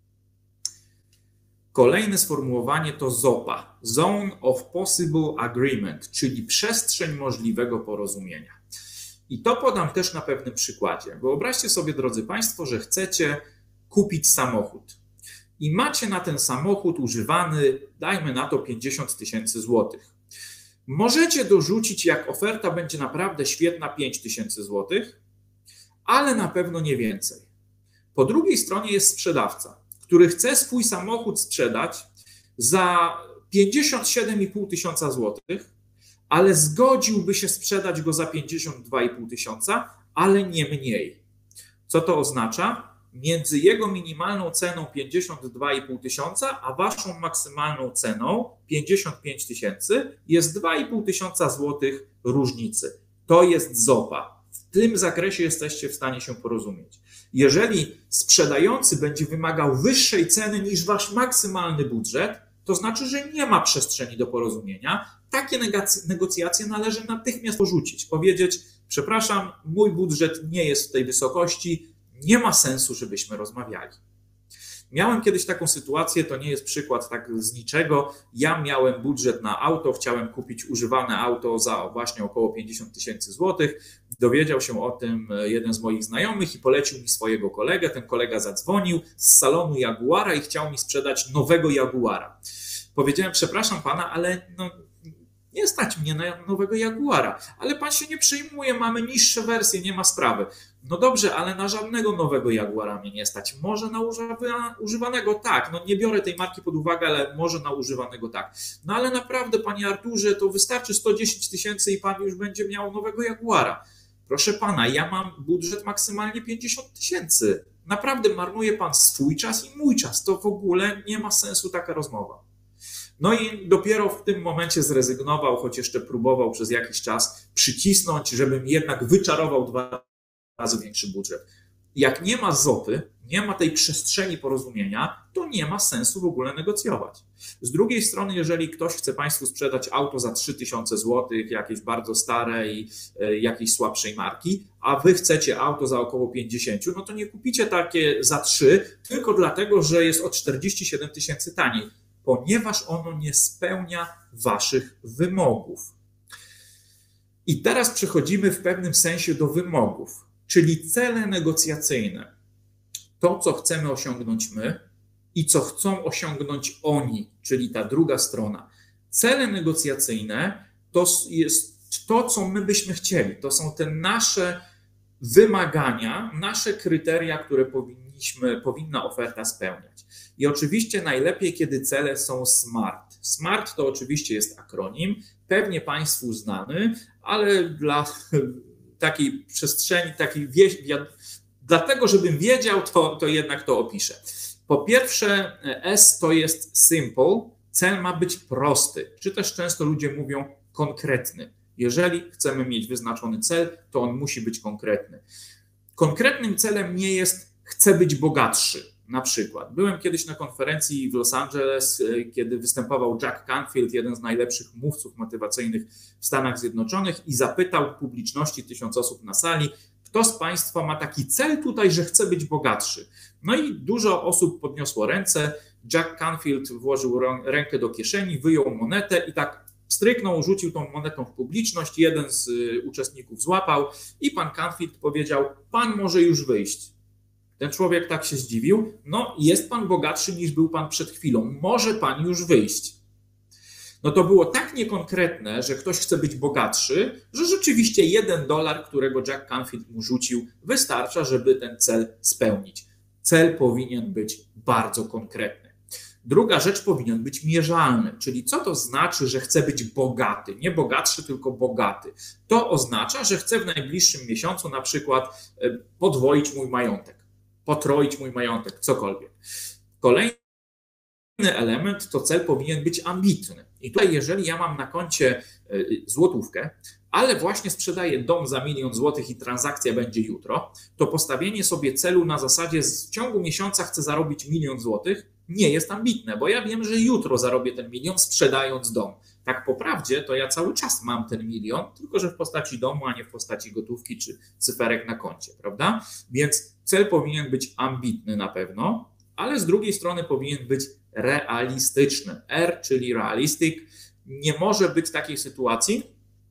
Kolejne sformułowanie to zopa, Zone of Possible Agreement, czyli przestrzeń możliwego porozumienia. I to podam też na pewnym przykładzie. Wyobraźcie sobie, drodzy Państwo, że chcecie kupić samochód i macie na ten samochód używany, dajmy na to pięćdziesiąt tysięcy złotych. Możecie dorzucić, jak oferta będzie naprawdę świetna, pięć tysięcy złotych, ale na pewno nie więcej. Po drugiej stronie jest sprzedawca, który chce swój samochód sprzedać za pięćdziesiąt siedem i pół tysiąca złotych, ale zgodziłby się sprzedać go za pięćdziesiąt dwa i pół tysiąca, ale nie mniej. Co to oznacza? Między jego minimalną ceną pięćdziesiąt dwa i pół tysiąca, a waszą maksymalną ceną pięćdziesiąt pięć tysięcy jest dwa i pół tysiąca złotych różnicy. To jest zopa. W tym zakresie jesteście w stanie się porozumieć. Jeżeli sprzedający będzie wymagał wyższej ceny niż wasz maksymalny budżet, to znaczy, że nie ma przestrzeni do porozumienia. Takie negocjacje należy natychmiast porzucić. Powiedzieć, przepraszam, mój budżet nie jest w tej wysokości, nie ma sensu, żebyśmy rozmawiali. Miałem kiedyś taką sytuację, to nie jest przykład tak z niczego. Ja miałem budżet na auto, chciałem kupić używane auto za właśnie około pięćdziesiąt tysięcy złotych. Dowiedział się o tym jeden z moich znajomych i polecił mi swojego kolegę. Ten kolega zadzwonił z salonu Jaguara i chciał mi sprzedać nowego Jaguara. Powiedziałem, przepraszam pana, ale no, nie stać mnie na nowego Jaguara, ale pan się nie przejmuje, mamy niższe wersje, nie ma sprawy. No dobrze, ale na żadnego nowego Jaguara mnie nie stać. Może na używanego tak, no nie biorę tej marki pod uwagę, ale może na używanego tak. No ale naprawdę, panie Arturze, to wystarczy sto dziesięć tysięcy i pan już będzie miał nowego Jaguara. Proszę pana, ja mam budżet maksymalnie pięćdziesiąt tysięcy. Naprawdę marnuje pan swój czas i mój czas. To w ogóle nie ma sensu taka rozmowa. No i dopiero w tym momencie zrezygnował, choć jeszcze próbował przez jakiś czas przycisnąć, żebym jednak wyczarował dwa razy większy budżet. Jak nie ma zopy, nie ma tej przestrzeni porozumienia, to nie ma sensu w ogóle negocjować. Z drugiej strony, jeżeli ktoś chce państwu sprzedać auto za trzy tysiące złotych, jakieś bardzo stare i jakiejś słabszej marki, a wy chcecie auto za około pięćdziesiąt, no to nie kupicie takie za trzy, tylko dlatego, że jest o czterdzieści siedem tysięcy taniej, ponieważ ono nie spełnia waszych wymogów. I teraz przechodzimy w pewnym sensie do wymogów, czyli cele negocjacyjne. To, co chcemy osiągnąć my i co chcą osiągnąć oni, czyli ta druga strona. Cele negocjacyjne to jest to, co my byśmy chcieli. To są te nasze wymagania, nasze kryteria, które powinniśmy, powinna oferta spełniać. I oczywiście najlepiej, kiedy cele są SMART. SMART to oczywiście jest akronim, pewnie państwu znany, ale dla takiej przestrzeni, takiej wieś, dlatego żebym wiedział, to, to jednak to opiszę. Po pierwsze, S to jest simple, cel ma być prosty, czy też często ludzie mówią konkretny. Jeżeli chcemy mieć wyznaczony cel, to on musi być konkretny. Konkretnym celem nie jest chcę być bogatszy. Na przykład byłem kiedyś na konferencji w Los Angeles, kiedy występował Jack Canfield, jeden z najlepszych mówców motywacyjnych w Stanach Zjednoczonych, i zapytał publiczności, tysiąc osób na sali, kto z państwa ma taki cel tutaj, że chce być bogatszy. No i dużo osób podniosło ręce. Jack Canfield włożył rękę do kieszeni, wyjął monetę i tak stryknął, rzucił tą monetą w publiczność. Jeden z uczestników złapał i pan Canfield powiedział: pan może już wyjść. Ten człowiek tak się zdziwił: no jest pan bogatszy niż był pan przed chwilą, może pan już wyjść. No to było tak niekonkretne, że ktoś chce być bogatszy, że rzeczywiście jeden dolar, którego Jack Canfield mu rzucił, wystarcza, żeby ten cel spełnić. Cel powinien być bardzo konkretny. Druga rzecz, powinien być mierzalny, czyli co to znaczy, że chcę być bogaty? Nie bogatszy, tylko bogaty. To oznacza, że chcę w najbliższym miesiącu na przykład podwoić mój majątek, potroić mój majątek, cokolwiek. Kolejny element to cel powinien być ambitny. I tutaj, jeżeli ja mam na koncie złotówkę, ale właśnie sprzedaję dom za milion złotych i transakcja będzie jutro, to postawienie sobie celu na zasadzie w ciągu miesiąca chcę zarobić milion złotych nie jest ambitne, bo ja wiem, że jutro zarobię ten milion sprzedając dom. Tak po prawdzie to ja cały czas mam ten milion, tylko że w postaci domu, a nie w postaci gotówki czy cyferek na koncie, prawda? Więc cel powinien być ambitny na pewno, ale z drugiej strony powinien być realistyczny. R, czyli realistic. Nie może być takiej sytuacji,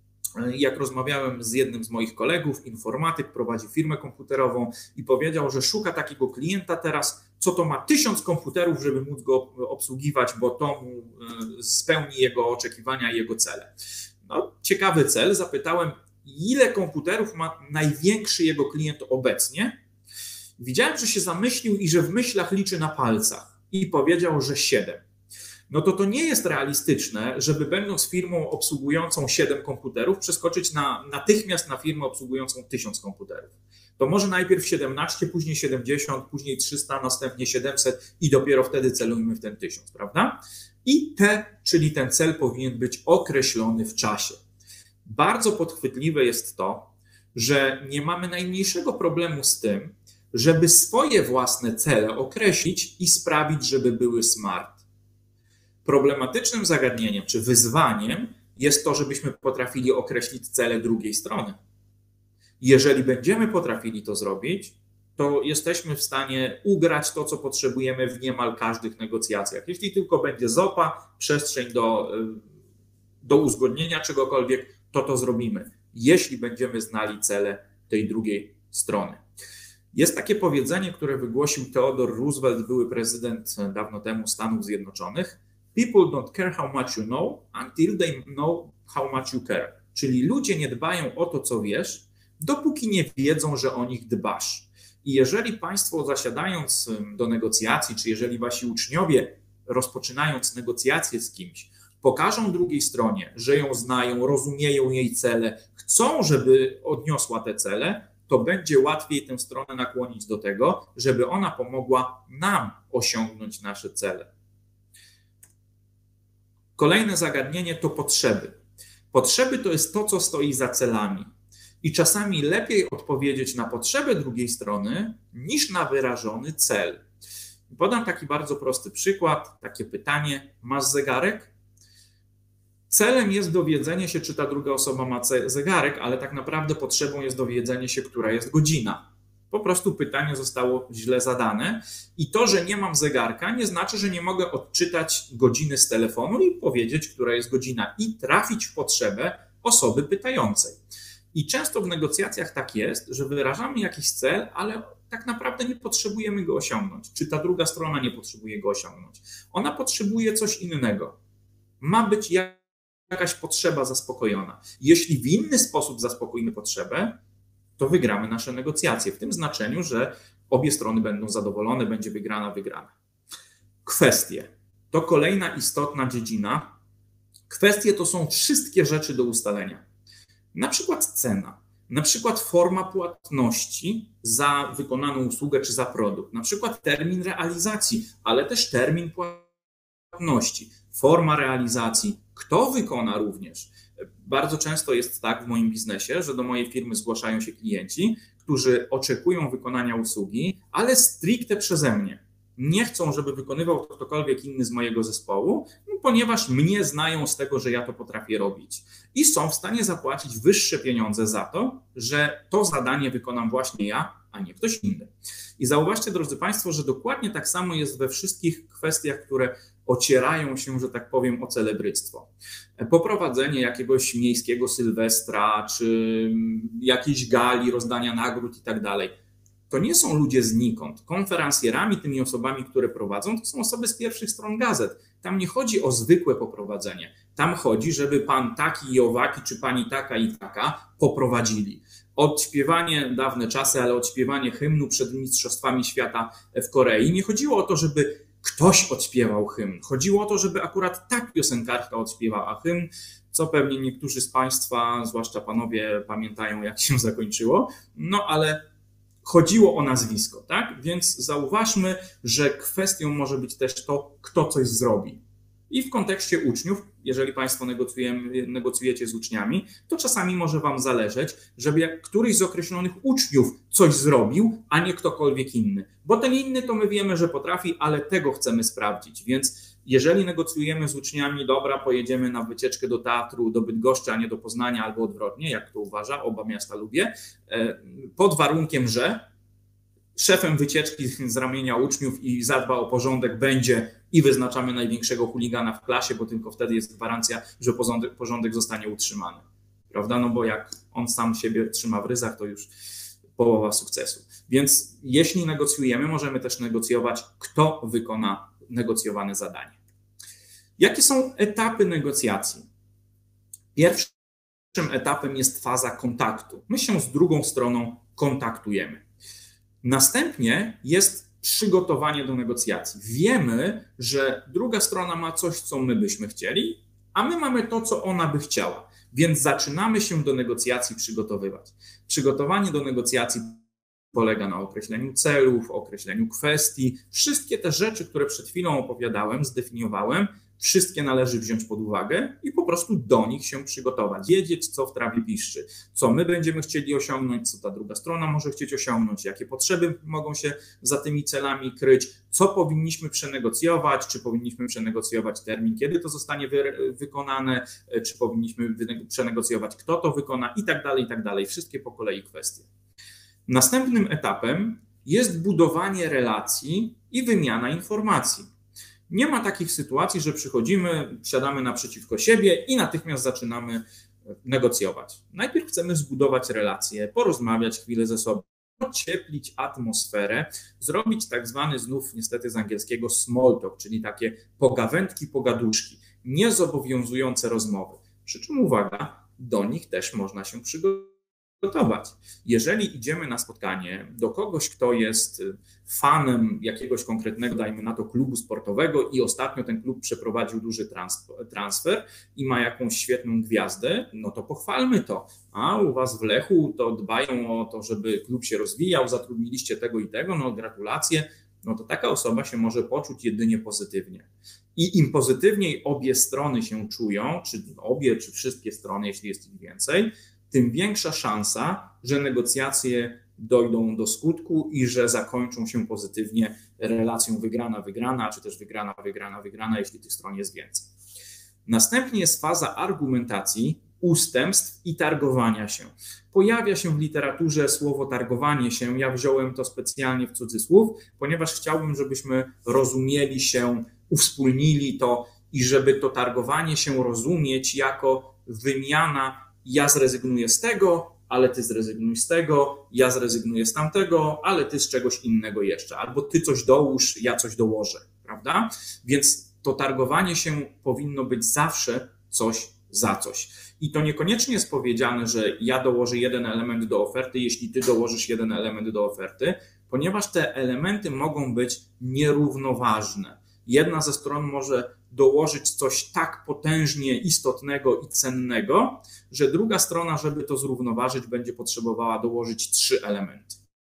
jak rozmawiałem z jednym z moich kolegów, informatyk, prowadzi firmę komputerową i powiedział, że szuka takiego klienta teraz, co to ma tysiąc komputerów, żeby móc go obsługiwać, bo to mu spełni jego oczekiwania i jego cele. No, ciekawy cel. Zapytałem, ile komputerów ma największy jego klient obecnie. Widziałem, że się zamyślił i że w myślach liczy na palcach i powiedział, że siedem. No to to nie jest realistyczne, żeby będąc firmą obsługującą siedem komputerów przeskoczyć na, natychmiast na firmę obsługującą tysiąc komputerów. To może najpierw siedemnaście, później siedemdziesiąt, później trzysta, następnie siedemset i dopiero wtedy celujmy w ten tysiąc, prawda? I T, czyli ten cel powinien być określony w czasie. Bardzo podchwytliwe jest to, że nie mamy najmniejszego problemu z tym, żeby swoje własne cele określić i sprawić, żeby były smart. Problematycznym zagadnieniem czy wyzwaniem jest to, żebyśmy potrafili określić cele drugiej strony. Jeżeli będziemy potrafili to zrobić, to jesteśmy w stanie ugrać to, co potrzebujemy w niemal każdych negocjacjach. Jeśli tylko będzie zopa, przestrzeń do, do uzgodnienia czegokolwiek, to to zrobimy, jeśli będziemy znali cele tej drugiej strony. Jest takie powiedzenie, które wygłosił Theodore Roosevelt, były prezydent dawno temu Stanów Zjednoczonych. People don't care how much you know until they know how much you care. Czyli ludzie nie dbają o to, co wiesz, dopóki nie wiedzą, że o nich dbasz. I jeżeli państwo zasiadając do negocjacji, czy jeżeli wasi uczniowie rozpoczynając negocjacje z kimś, pokażą drugiej stronie, że ją znają, rozumieją jej cele, chcą, żeby odniosła te cele, to będzie łatwiej tę stronę nakłonić do tego, żeby ona pomogła nam osiągnąć nasze cele. Kolejne zagadnienie to potrzeby. Potrzeby to jest to, co stoi za celami. I czasami lepiej odpowiedzieć na potrzebę drugiej strony, niż na wyrażony cel. Podam taki bardzo prosty przykład, takie pytanie: masz zegarek? Celem jest dowiedzenie się, czy ta druga osoba ma zegarek, ale tak naprawdę potrzebą jest dowiedzenie się, która jest godzina. Po prostu pytanie zostało źle zadane i to, że nie mam zegarka, nie znaczy, że nie mogę odczytać godziny z telefonu i powiedzieć, która jest godzina i trafić w potrzebę osoby pytającej. I często w negocjacjach tak jest, że wyrażamy jakiś cel, ale tak naprawdę nie potrzebujemy go osiągnąć. Czy ta druga strona nie potrzebuje go osiągnąć? Ona potrzebuje coś innego. Ma być jakaś potrzeba zaspokojona. Jeśli w inny sposób zaspokoimy potrzebę, to wygramy nasze negocjacje. W tym znaczeniu, że obie strony będą zadowolone, będzie wygrana, wygrana. Kwestie. To kolejna istotna dziedzina. Kwestie to są wszystkie rzeczy do ustalenia. Na przykład cena, na przykład forma płatności za wykonaną usługę czy za produkt, na przykład termin realizacji, ale też termin płatności, forma realizacji, kto wykona również. Bardzo często jest tak w moim biznesie, że do mojej firmy zgłaszają się klienci, którzy oczekują wykonania usługi, ale stricte przeze mnie. Nie chcą, żeby wykonywał to ktokolwiek inny z mojego zespołu, ponieważ mnie znają z tego, że ja to potrafię robić. I są w stanie zapłacić wyższe pieniądze za to, że to zadanie wykonam właśnie ja, a nie ktoś inny. I zauważcie, drodzy Państwo, że dokładnie tak samo jest we wszystkich kwestiach, które ocierają się, że tak powiem, o celebryctwo. Poprowadzenie jakiegoś miejskiego sylwestra, czy jakiejś gali, rozdania nagród i tak dalej. To nie są ludzie znikąd. Konferencjerami, tymi osobami, które prowadzą, to są osoby z pierwszych stron gazet. Tam nie chodzi o zwykłe poprowadzenie. Tam chodzi, żeby pan taki i owaki, czy pani taka i taka poprowadzili. Odśpiewanie, dawne czasy, ale odśpiewanie hymnu przed Mistrzostwami Świata w Korei. Nie chodziło o to, żeby ktoś odśpiewał hymn. Chodziło o to, żeby akurat ta piosenkarka odśpiewała hymn, co pewnie niektórzy z Państwa, zwłaszcza panowie, pamiętają, jak się zakończyło. No ale chodziło o nazwisko, tak? Więc zauważmy, że kwestią może być też to, kto coś zrobi. I w kontekście uczniów, jeżeli Państwo negocjujecie z uczniami, to czasami może Wam zależeć, żeby któryś z określonych uczniów coś zrobił, a nie ktokolwiek inny. Bo ten inny to my wiemy, że potrafi, ale tego chcemy sprawdzić. Więc jeżeli negocjujemy z uczniami, dobra, pojedziemy na wycieczkę do teatru, do Bydgoszczy, a nie do Poznania, albo odwrotnie, jak kto uważa, oba miasta lubię, pod warunkiem, że szefem wycieczki z ramienia uczniów i zadba o porządek będzie i wyznaczamy największego chuligana w klasie, bo tylko wtedy jest gwarancja, że porządek, porządek zostanie utrzymany. Prawda? No bo jak on sam siebie trzyma w ryzach, to już połowa sukcesu. Więc jeśli negocjujemy, możemy też negocjować, kto wykona negocjowane zadanie. Jakie są etapy negocjacji? Pierwszym etapem jest faza kontaktu. My się z drugą stroną kontaktujemy. Następnie jest przygotowanie do negocjacji. Wiemy, że druga strona ma coś, co my byśmy chcieli, a my mamy to, co ona by chciała. Więc zaczynamy się do negocjacji przygotowywać. Przygotowanie do negocjacji polega na określeniu celów, określeniu kwestii. Wszystkie te rzeczy, które przed chwilą opowiadałem, zdefiniowałem, wszystkie należy wziąć pod uwagę i po prostu do nich się przygotować. Wiedzieć, co w trawie piszczy, co my będziemy chcieli osiągnąć, co ta druga strona może chcieć osiągnąć, jakie potrzeby mogą się za tymi celami kryć, co powinniśmy przenegocjować, czy powinniśmy przenegocjować termin, kiedy to zostanie wy- wykonane, czy powinniśmy wy- przenegocjować, kto to wykona i tak dalej, i tak dalej. Wszystkie po kolei kwestie. Następnym etapem jest budowanie relacji i wymiana informacji. Nie ma takich sytuacji, że przychodzimy, siadamy naprzeciwko siebie i natychmiast zaczynamy negocjować. Najpierw chcemy zbudować relacje, porozmawiać chwilę ze sobą, ocieplić atmosferę, zrobić tak zwany, znów niestety z angielskiego, small talk, czyli takie pogawędki, pogaduszki, niezobowiązujące rozmowy. Przy czym uwaga, do nich też można się przygotować. Jeżeli idziemy na spotkanie do kogoś, kto jest fanem jakiegoś konkretnego, dajmy na to, klubu sportowego i ostatnio ten klub przeprowadził duży transfer i ma jakąś świetną gwiazdę, no to pochwalmy to. A u was w Lechu to dbają o to, żeby klub się rozwijał, zatrudniliście tego i tego, no gratulacje. No to taka osoba się może poczuć jedynie pozytywnie. I im pozytywniej obie strony się czują, czy obie, czy wszystkie strony, jeśli jest ich więcej, tym większa szansa, że negocjacje dojdą do skutku i że zakończą się pozytywnie relacją wygrana-wygrana, czy też wygrana-wygrana-wygrana, jeśli tych stron jest więcej. Następnie jest faza argumentacji, ustępstw i targowania się. Pojawia się w literaturze słowo targowanie się, ja wziąłem to specjalnie w cudzysłów, ponieważ chciałbym, żebyśmy rozumieli się, uwspólnili to i żeby to targowanie się rozumieć jako wymiana, ja zrezygnuję z tego, ale ty zrezygnuj z tego, ja zrezygnuję z tamtego, ale ty z czegoś innego jeszcze, albo ty coś dołóż, ja coś dołożę, prawda? Więc to targowanie się powinno być zawsze coś za coś. I to niekoniecznie jest powiedziane, że ja dołożę jeden element do oferty, jeśli ty dołożysz jeden element do oferty, ponieważ te elementy mogą być nierównoważne. Jedna ze stron może dołożyć coś tak potężnie istotnego i cennego, że druga strona, żeby to zrównoważyć, będzie potrzebowała dołożyć trzy elementy.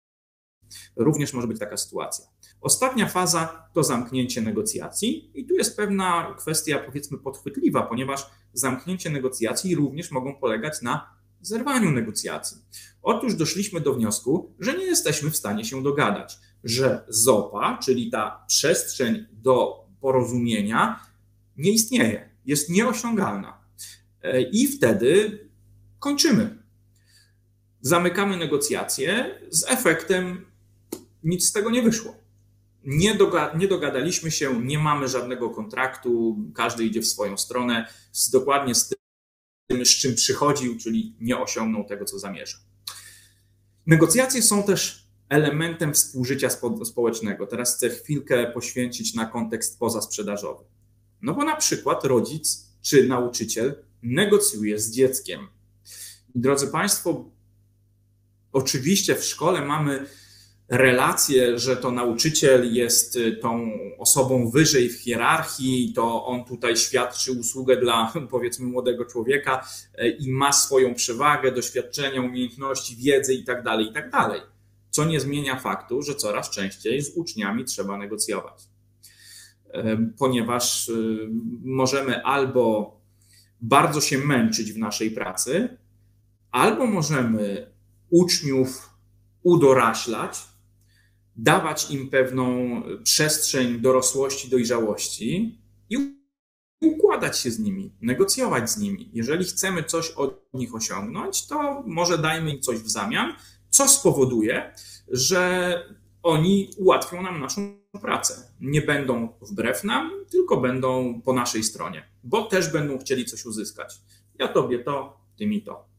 Również może być taka sytuacja. Ostatnia faza to zamknięcie negocjacji i tu jest pewna kwestia, powiedzmy, podchwytliwa, ponieważ zamknięcie negocjacji również mogą polegać na zerwaniu negocjacji. Otóż doszliśmy do wniosku, że nie jesteśmy w stanie się dogadać, że zopa, czyli ta przestrzeń do porozumienia, nie istnieje, jest nieosiągalna. I wtedy kończymy. Zamykamy negocjacje z efektem nic z tego nie wyszło. Nie, doga- nie dogadaliśmy się, nie mamy żadnego kontraktu, każdy idzie w swoją stronę, z, dokładnie z tym, z czym przychodził, czyli nie osiągnął tego, co zamierza. Negocjacje są też elementem współżycia spo- społecznego. Teraz chcę chwilkę poświęcić na kontekst pozasprzedażowy. No bo na przykład rodzic czy nauczyciel negocjuje z dzieckiem. I drodzy Państwo, oczywiście w szkole mamy relację, że to nauczyciel jest tą osobą wyżej w hierarchii, to on tutaj świadczy usługę dla, powiedzmy, młodego człowieka i ma swoją przewagę, doświadczenia, umiejętności, wiedzę i tak dalej, i tak dalej. Co nie zmienia faktu, że coraz częściej z uczniami trzeba negocjować. Ponieważ możemy albo bardzo się męczyć w naszej pracy, albo możemy uczniów udoraślać, dawać im pewną przestrzeń dorosłości, dojrzałości i układać się z nimi, negocjować z nimi. Jeżeli chcemy coś od nich osiągnąć, to może dajmy im coś w zamian, co spowoduje, że oni ułatwią nam naszą pracę. Nie będą wbrew nam, tylko będą po naszej stronie, bo też będą chcieli coś uzyskać. Ja tobie to, ty mi to.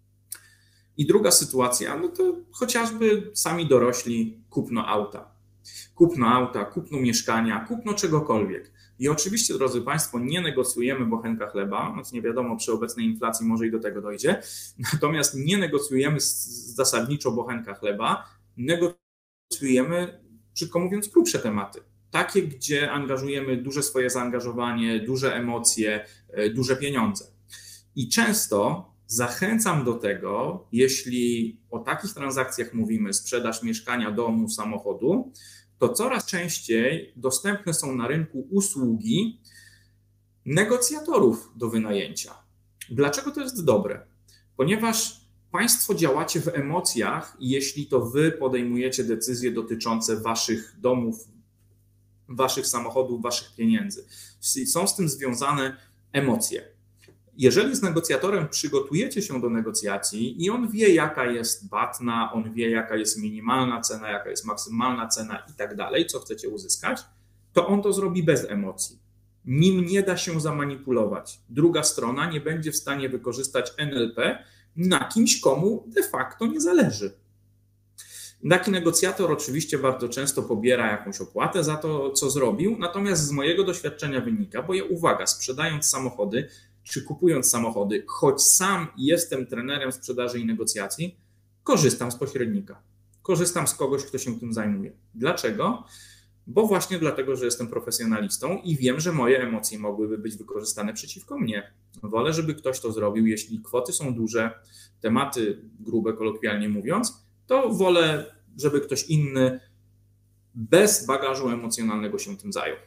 I druga sytuacja, no to chociażby sami dorośli, kupno auta. Kupno auta, kupno mieszkania, kupno czegokolwiek. I oczywiście, drodzy Państwo, nie negocjujemy bochenka chleba, choć nie wiadomo, przy obecnej inflacji może i do tego dojdzie, natomiast nie negocjujemy zasadniczo bochenka chleba, negocjujemy, brzydko mówiąc, grubsze tematy. Takie, gdzie angażujemy duże swoje zaangażowanie, duże emocje, duże pieniądze. I często zachęcam do tego, jeśli o takich transakcjach mówimy, sprzedaż mieszkania, domu, samochodu, to coraz częściej dostępne są na rynku usługi negocjatorów do wynajęcia. Dlaczego to jest dobre? Ponieważ Państwo działacie w emocjach, jeśli to Wy podejmujecie decyzje dotyczące Waszych domów, Waszych samochodów, Waszych pieniędzy. Są z tym związane emocje. Jeżeli z negocjatorem przygotujecie się do negocjacji i on wie, jaka jest batna, on wie, jaka jest minimalna cena, jaka jest maksymalna cena i tak dalej, co chcecie uzyskać, to on to zrobi bez emocji. Nim nie da się zamanipulować. Druga strona nie będzie w stanie wykorzystać N L P na kimś, komu de facto nie zależy. Taki negocjator oczywiście bardzo często pobiera jakąś opłatę za to, co zrobił, natomiast z mojego doświadczenia wynika, bo ja, uwaga, sprzedając samochody, czy kupując samochody, choć sam jestem trenerem sprzedaży i negocjacji, korzystam z pośrednika. Korzystam z kogoś, kto się tym zajmuje. Dlaczego? Bo właśnie dlatego, że jestem profesjonalistą i wiem, że moje emocje mogłyby być wykorzystane przeciwko mnie. Wolę, żeby ktoś to zrobił. Jeśli kwoty są duże, tematy grube, kolokwialnie mówiąc, to wolę, żeby ktoś inny bez bagażu emocjonalnego się tym zajął.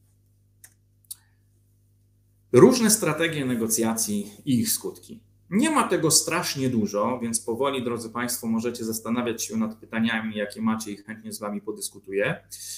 Różne strategie negocjacji i ich skutki. Nie ma tego strasznie dużo, więc powoli, drodzy Państwo, możecie zastanawiać się nad pytaniami, jakie macie i chętnie z Wami podyskutuję.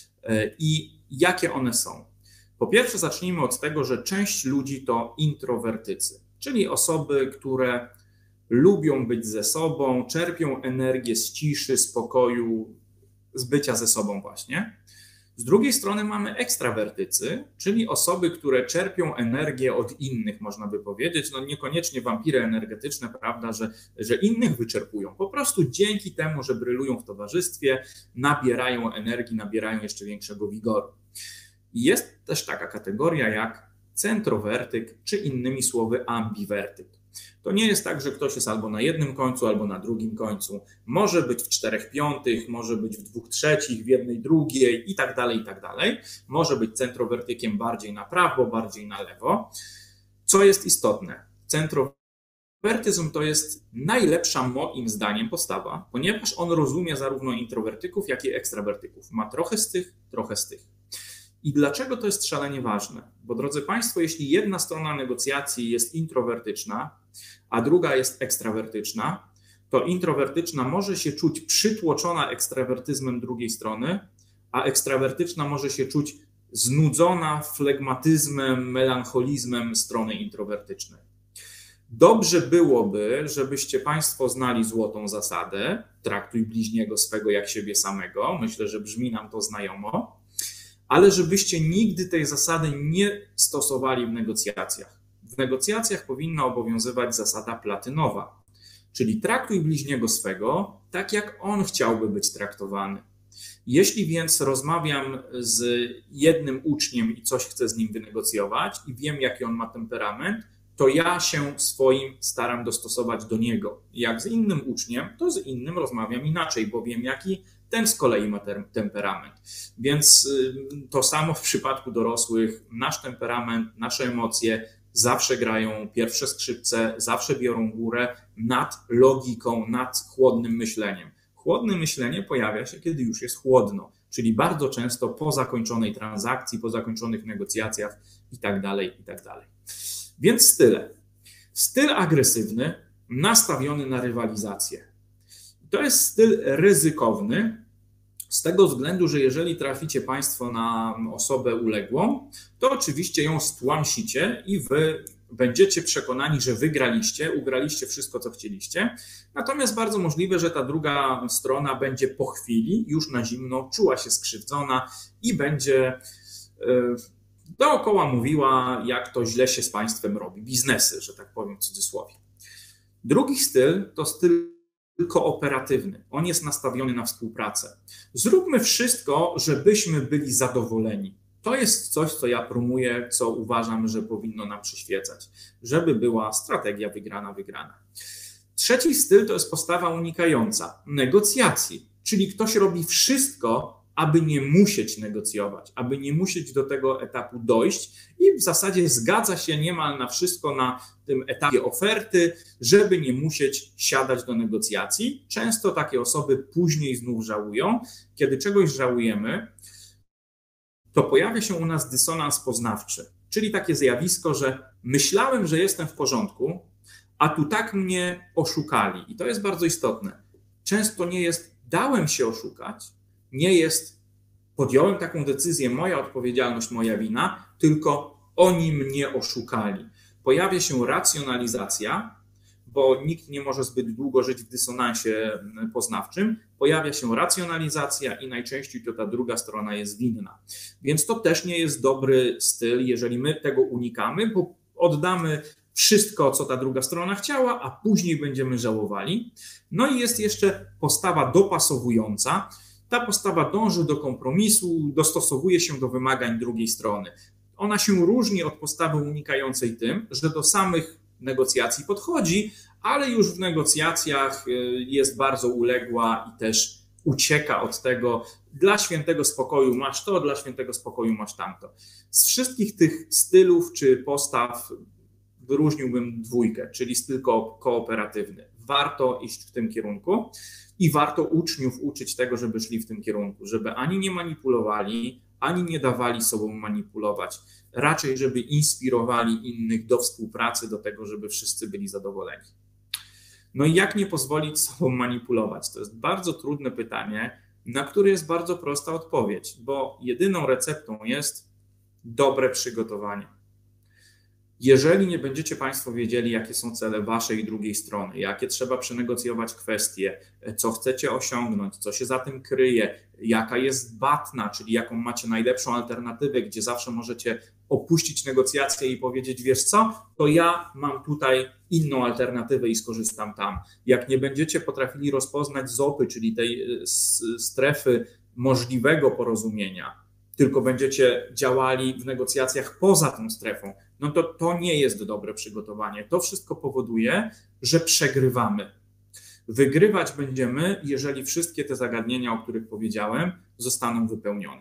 I jakie one są? Po pierwsze, zacznijmy od tego, że część ludzi to introwertycy, czyli osoby, które lubią być ze sobą, czerpią energię z ciszy, spokoju, z bycia ze sobą właśnie. Z drugiej strony mamy ekstrawertycy, czyli osoby, które czerpią energię od innych, można by powiedzieć, no niekoniecznie wampiry energetyczne, prawda, że, że innych wyczerpują. Po prostu dzięki temu, że brylują w towarzystwie, nabierają energii, nabierają jeszcze większego wigoru. I jest też taka kategoria jak centrowertyk, czy innymi słowy ambiwertyk. To nie jest tak, że ktoś jest albo na jednym końcu, albo na drugim końcu. Może być w czterech piątych, może być w dwóch trzecich, w jednej drugiej i tak dalej, i tak dalej. Może być centrowertykiem bardziej na prawo, bardziej na lewo. Co jest istotne? Centrowertyzm to jest najlepsza moim zdaniem postawa, ponieważ on rozumie zarówno introwertyków, jak i ekstrawertyków. Ma trochę z tych, trochę z tych. I dlaczego to jest szalenie ważne? Bo drodzy Państwo, jeśli jedna strona negocjacji jest introwertyczna, a druga jest ekstrawertyczna, to introwertyczna może się czuć przytłoczona ekstrawertyzmem drugiej strony, a ekstrawertyczna może się czuć znudzona flegmatyzmem, melancholizmem strony introwertycznej. Dobrze byłoby, żebyście Państwo znali złotą zasadę, traktuj bliźniego swego jak siebie samego, myślę, że brzmi nam to znajomo, ale żebyście nigdy tej zasady nie stosowali w negocjacjach. W negocjacjach powinna obowiązywać zasada platynowa, czyli traktuj bliźniego swego tak, jak on chciałby być traktowany. Jeśli więc rozmawiam z jednym uczniem i coś chcę z nim wynegocjować i wiem, jaki on ma temperament, to ja się swoim staram dostosować do niego. Jak z innym uczniem, to z innym rozmawiam inaczej, bo wiem, jaki ten z kolei ma temperament. Więc to samo w przypadku dorosłych. Nasz temperament, nasze emocje zawsze grają pierwsze skrzypce, zawsze biorą górę nad logiką, nad chłodnym myśleniem. Chłodne myślenie pojawia się, kiedy już jest chłodno, czyli bardzo często po zakończonej transakcji, po zakończonych negocjacjach i tak dalej, i tak dalej. Więc style. Styl agresywny, nastawiony na rywalizację. To jest styl ryzykowny z tego względu, że jeżeli traficie Państwo na osobę uległą, to oczywiście ją stłamsicie i wy będziecie przekonani, że wygraliście, ugraliście wszystko, co chcieliście. Natomiast bardzo możliwe, że ta druga strona będzie po chwili, już na zimno, czuła się skrzywdzona i będzie dookoła mówiła, jak to źle się z Państwem robi, biznesy, że tak powiem w cudzysłowie. Drugi styl to styl kooperatywny. On jest nastawiony na współpracę. Zróbmy wszystko, żebyśmy byli zadowoleni. To jest coś, co ja promuję, co uważam, że powinno nam przyświecać, żeby była strategia wygrana, wygrana. Trzeci styl to jest postawa unikająca negocjacji, czyli ktoś robi wszystko, aby nie musieć negocjować, aby nie musieć do tego etapu dojść i w zasadzie zgadza się niemal na wszystko na tym etapie oferty, żeby nie musieć siadać do negocjacji. Często takie osoby później znów żałują. Kiedy czegoś żałujemy, to pojawia się u nas dysonans poznawczy, czyli takie zjawisko, że myślałem, że jestem w porządku, a tu tak mnie oszukali. I to jest bardzo istotne. Często nie jest dałem się oszukać, nie jest podjąłem taką decyzję, moja odpowiedzialność, moja wina, tylko oni mnie oszukali. Pojawia się racjonalizacja, bo nikt nie może zbyt długo żyć w dysonansie poznawczym. Pojawia się racjonalizacja i najczęściej to ta druga strona jest winna. Więc to też nie jest dobry styl, jeżeli my tego unikamy, bo oddamy wszystko, co ta druga strona chciała, a później będziemy żałowali. No i jest jeszcze postawa dopasowująca. Ta postawa dąży do kompromisu, dostosowuje się do wymagań drugiej strony. ona się różni od postawy unikającej tym, że do samych negocjacji podchodzi, ale już w negocjacjach jest bardzo uległa i też ucieka od tego, dla świętego spokoju masz to, dla świętego spokoju masz tamto. Z wszystkich tych stylów czy postaw wyróżniłbym dwójkę, czyli styl ko- kooperatywny. Warto iść w tym kierunku i warto uczniów uczyć tego, żeby szli w tym kierunku, żeby ani nie manipulowali, ani nie dawali sobą manipulować. Raczej, żeby inspirowali innych do współpracy, do tego, żeby wszyscy byli zadowoleni. No i jak nie pozwolić sobą manipulować? To jest bardzo trudne pytanie, na które jest bardzo prosta odpowiedź, bo jedyną receptą jest dobre przygotowanie. Jeżeli nie będziecie Państwo wiedzieli, jakie są cele waszej i drugiej strony, jakie trzeba przenegocjować kwestie, co chcecie osiągnąć, co się za tym kryje, jaka jest batna, czyli jaką macie najlepszą alternatywę, gdzie zawsze możecie opuścić negocjacje i powiedzieć, wiesz co, to ja mam tutaj inną alternatywę i skorzystam tam. Jak nie będziecie potrafili rozpoznać zopy, czyli tej strefy możliwego porozumienia, tylko będziecie działali w negocjacjach poza tą strefą, no to to nie jest dobre przygotowanie. To wszystko powoduje, że przegrywamy. Wygrywać będziemy, jeżeli wszystkie te zagadnienia, o których powiedziałem, zostaną wypełnione.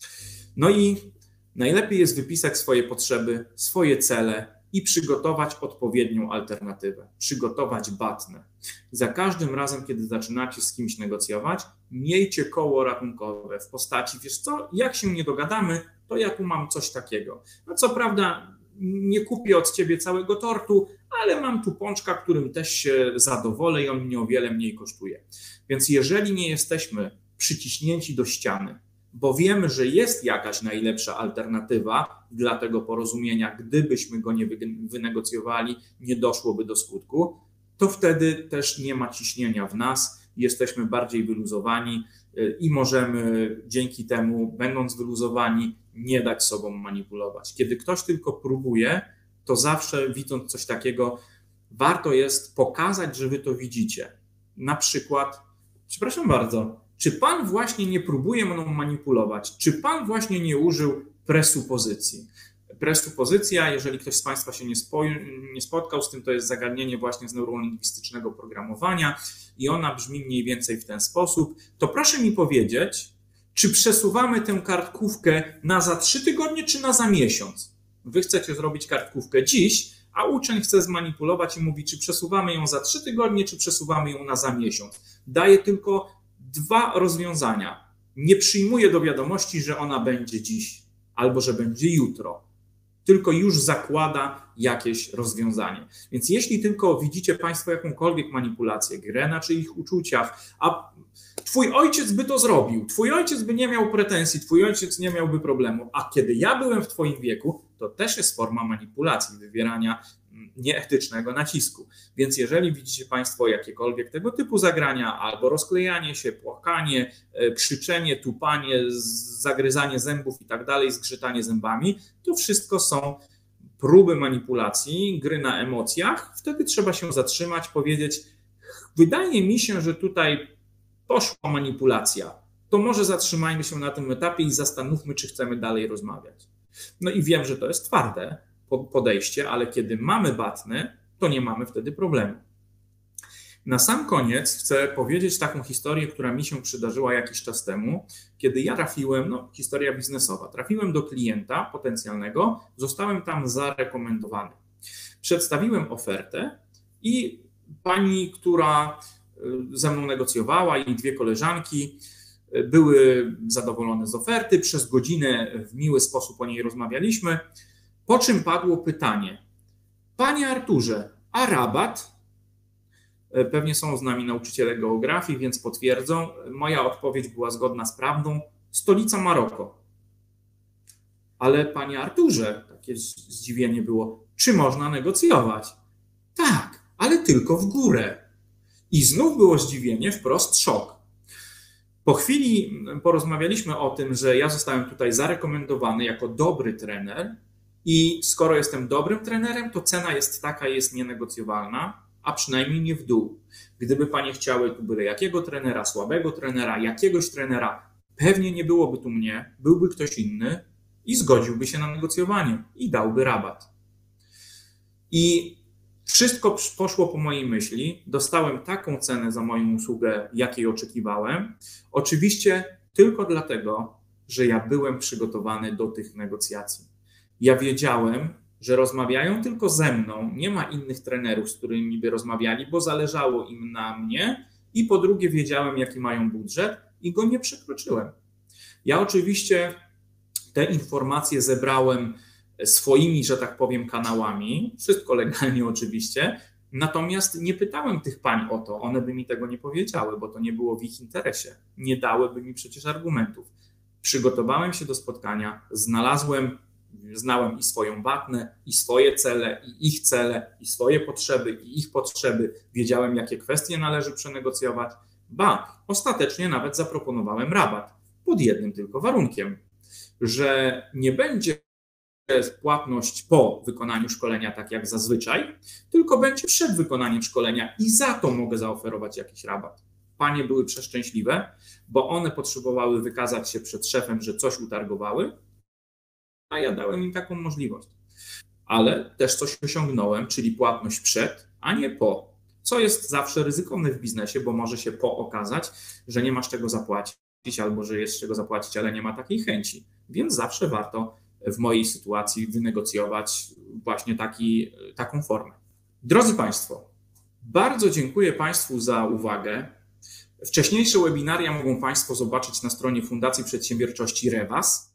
No i najlepiej jest wypisać swoje potrzeby, swoje cele i przygotować odpowiednią alternatywę, przygotować batnę. Za każdym razem, kiedy zaczynacie z kimś negocjować, miejcie koło ratunkowe w postaci, wiesz co, jak się nie dogadamy, to ja tu mam coś takiego. No co prawda nie kupię od ciebie całego tortu, ale mam tu pączka, którym też się zadowolę i on mnie o wiele mniej kosztuje. Więc jeżeli nie jesteśmy przyciśnięci do ściany, bo wiemy, że jest jakaś najlepsza alternatywa dla tego porozumienia, gdybyśmy go nie wynegocjowali, nie doszłoby do skutku, to wtedy też nie ma ciśnienia w nas, jesteśmy bardziej wyluzowani i możemy dzięki temu, będąc wyluzowani, nie dać sobą manipulować. Kiedy ktoś tylko próbuje, to zawsze widząc coś takiego, warto jest pokazać, że wy to widzicie. Na przykład, przepraszam bardzo, czy pan właśnie nie próbuje mną manipulować? Czy pan właśnie nie użył presupozycji? Presupozycja, jeżeli ktoś z Państwa się nie, spo, nie spotkał z tym, to jest zagadnienie właśnie z neurolingwistycznego programowania i ona brzmi mniej więcej w ten sposób. To proszę mi powiedzieć, czy przesuwamy tę kartkówkę na za trzy tygodnie, czy na za miesiąc? Wy chcecie zrobić kartkówkę dziś, a uczeń chce zmanipulować i mówi, czy przesuwamy ją za trzy tygodnie, czy przesuwamy ją na za miesiąc. Daje tylko dwa rozwiązania. Nie przyjmuje do wiadomości, że ona będzie dziś albo że będzie jutro, tylko już zakłada jakieś rozwiązanie. Więc jeśli tylko widzicie Państwo jakąkolwiek manipulację, grę na czyich uczuciach, a twój ojciec by to zrobił, twój ojciec by nie miał pretensji, twój ojciec nie miałby problemu, a kiedy ja byłem w twoim wieku, to też jest forma manipulacji, wywierania nieetycznego nacisku. Więc jeżeli widzicie Państwo jakiekolwiek tego typu zagrania, albo rozklejanie się, płakanie, krzyczenie, tupanie, zagryzanie zębów i tak dalej, zgrzytanie zębami, to wszystko są próby manipulacji, gry na emocjach. Wtedy trzeba się zatrzymać, powiedzieć, wydaje mi się, że tutaj poszła manipulacja. To może zatrzymajmy się na tym etapie i zastanówmy, czy chcemy dalej rozmawiać. No i wiem, że to jest twarde podejście, ale kiedy mamy batny, to nie mamy wtedy problemu. Na sam koniec chcę powiedzieć taką historię, która mi się przydarzyła jakiś czas temu, kiedy ja trafiłem, no historia biznesowa, trafiłem do klienta potencjalnego, zostałem tam zarekomendowany. Przedstawiłem ofertę i pani, która ze mną negocjowała i dwie koleżanki były zadowolone z oferty, przez godzinę w miły sposób o niej rozmawialiśmy, po czym padło pytanie, panie Arturze, a rabat? Pewnie są z nami nauczyciele geografii, więc potwierdzą. Moja odpowiedź była zgodna z prawdą. Stolica Maroko. Ale panie Arturze, takie zdziwienie było, czy można negocjować? Tak, ale tylko w górę. I znów było zdziwienie, wprost szok. Po chwili porozmawialiśmy o tym, że ja zostałem tutaj zarekomendowany jako dobry trener i skoro jestem dobrym trenerem, to cena jest taka, jest nienegocjowalna, a przynajmniej nie w dół. Gdyby panie chciały tu byle jakiego trenera, słabego trenera, jakiegoś trenera, pewnie nie byłoby tu mnie, byłby ktoś inny, i zgodziłby się na negocjowanie i dałby rabat. I wszystko poszło po mojej myśli. Dostałem taką cenę za moją usługę, jakiej oczekiwałem. Oczywiście tylko dlatego, że ja byłem przygotowany do tych negocjacji. Ja wiedziałem, że rozmawiają tylko ze mną, nie ma innych trenerów, z którymi by rozmawiali, bo zależało im na mnie i po drugie wiedziałem, jaki mają budżet i go nie przekroczyłem. Ja oczywiście te informacje zebrałem swoimi, że tak powiem, kanałami, wszystko legalnie oczywiście, natomiast nie pytałem tych pań o to, one by mi tego nie powiedziały, bo to nie było w ich interesie, nie dałyby mi przecież argumentów. Przygotowałem się do spotkania, znalazłem, znałem i swoją watnę, i swoje cele, i ich cele, i swoje potrzeby, i ich potrzeby, wiedziałem, jakie kwestie należy przenegocjować, ba, ostatecznie nawet zaproponowałem rabat, pod jednym tylko warunkiem, że nie będzie płatność po wykonaniu szkolenia, tak jak zazwyczaj, tylko będzie przed wykonaniem szkolenia i za to mogę zaoferować jakiś rabat. Panie były przeszczęśliwe, bo one potrzebowały wykazać się przed szefem, że coś utargowały, a ja dałem im taką możliwość. Ale też coś osiągnąłem, czyli płatność przed, a nie po, co jest zawsze ryzykowne w biznesie, bo może się po okazać, że nie masz czego zapłacić albo że jest czego zapłacić, ale nie ma takiej chęci. Więc zawsze warto w mojej sytuacji wynegocjować właśnie taki, taką formę. Drodzy Państwo, bardzo dziękuję Państwu za uwagę. Wcześniejsze webinaria mogą Państwo zobaczyć na stronie Fundacji Przedsiębiorczości REWAS.